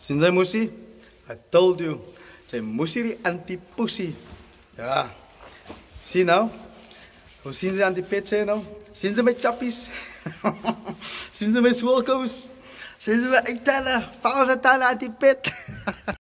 Since Musi, I told you, say Musiri anti-pussy. Yeah. See now? Hoe zien ze aan die pit zijn nou? Zien ze mijn chappies? Zien ze mijn swolko's? Zien ze mijn tellen? Valse tellen aan die pit?